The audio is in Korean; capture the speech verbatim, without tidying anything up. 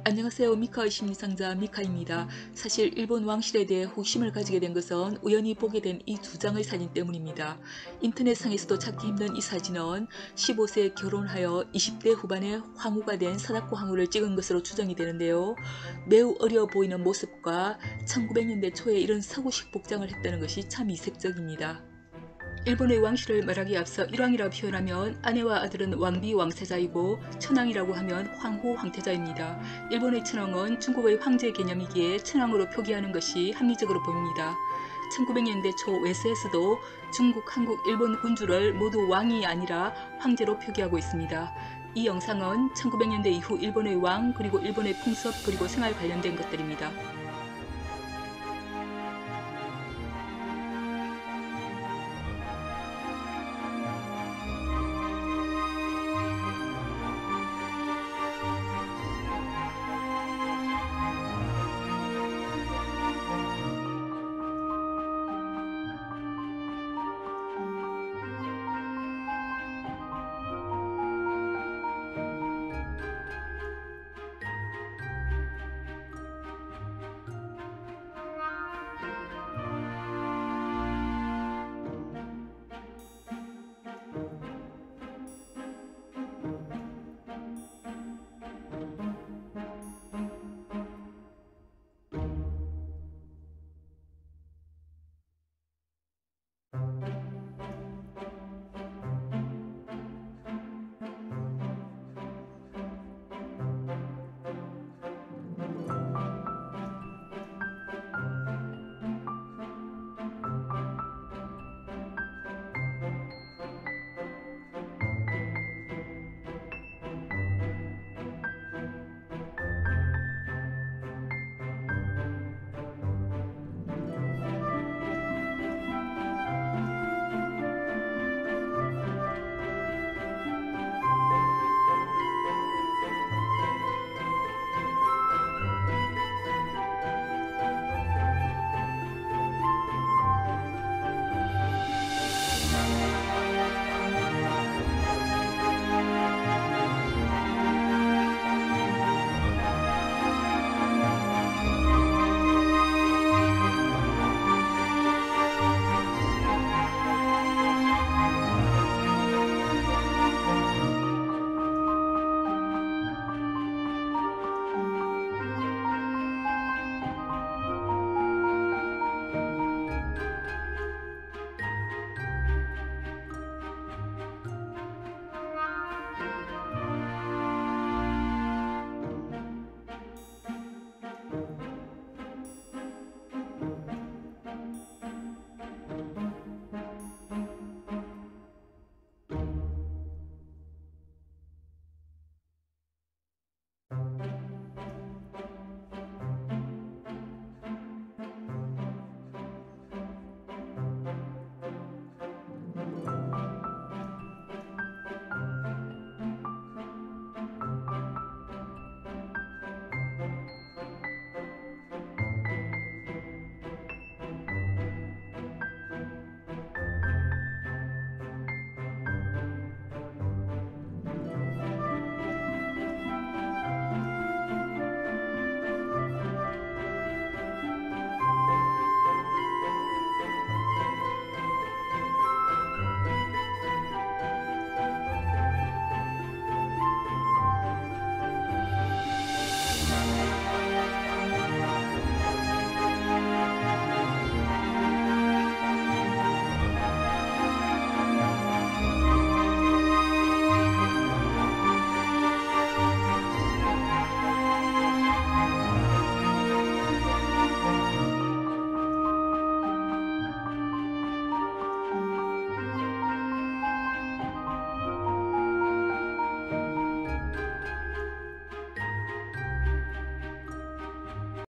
안녕하세요. 미카의 심리상자 미카입니다. 사실 일본 왕실에 대해 호기심을 가지게 된 것은 우연히 보게 된 이 두 장의 사진 때문입니다. 인터넷상에서도 찾기 힘든 이 사진은 십오 세에 결혼하여 이십 대 후반에 황후가 된 사다코 황후를 찍은 것으로 추정이 되는데요. 매우 어려 보이는 모습과 천구백 년대 초에 이런 서구식 복장을 했다는 것이 참 이색적입니다. 일본의 왕실을 말하기에 앞서 일왕이라 표현하면 아내와 아들은 왕비 왕세자이고 천황이라고 하면 황후 황태자입니다. 일본의 천황은 중국의 황제 개념이기에 천황으로 표기하는 것이 합리적으로 보입니다. 천구백 년대 초 외세에서도 중국, 한국, 일본 군주를 모두 왕이 아니라 황제로 표기하고 있습니다. 이 영상은 천구백 년대 이후 일본의 왕 그리고 일본의 풍습 그리고 생활 관련된 것들입니다.